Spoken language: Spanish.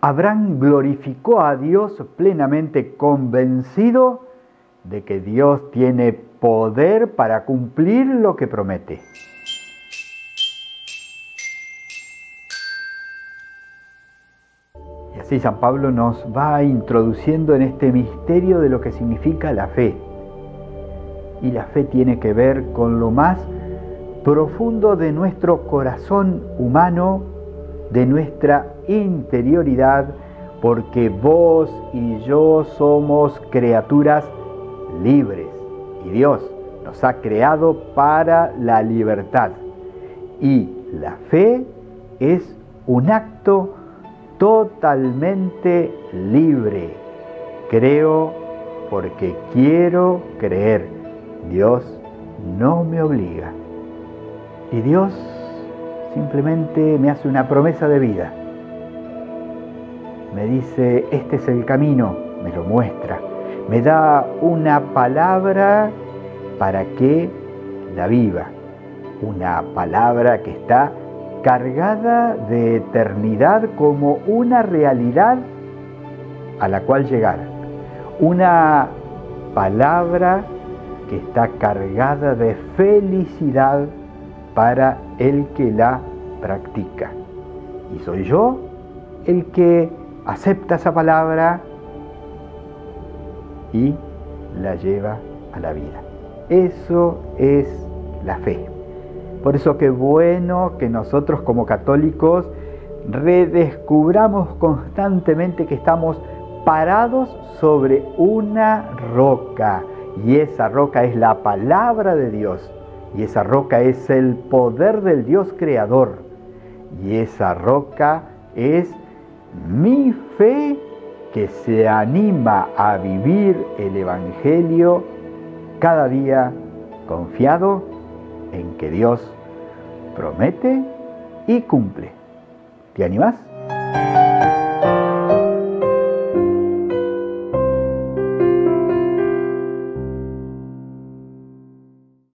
Abraham glorificó a Dios plenamente convencido de que Dios tiene poder para cumplir lo que promete. Y así San Pablo nos va introduciendo en este misterio de lo que significa la fe. Y la fe tiene que ver con lo más profundo de nuestro corazón humano, de nuestra interioridad, porque vos y yo somos criaturas libres y Dios nos ha creado para la libertad. Y la fe es un acto totalmente libre. Creo porque quiero creer. Dios no me obliga. Y Dios simplemente me hace una promesa de vida. Me dice, este es el camino, me lo muestra. Me da una palabra para que la viva. Una palabra que está cargada de eternidad como una realidad a la cual llegar. Una palabra que está cargada de felicidad para el que la practica. Y soy yo el que acepta esa palabra y la lleva a la vida. Eso es la fe. Por eso qué bueno que nosotros como católicos redescubramos constantemente que estamos parados sobre una roca. Y esa roca es la palabra de Dios. Y esa roca es el poder del Dios creador. Y esa roca es mi fe que se anima a vivir el Evangelio cada día confiado en que Dios promete y cumple. ¿Te animás?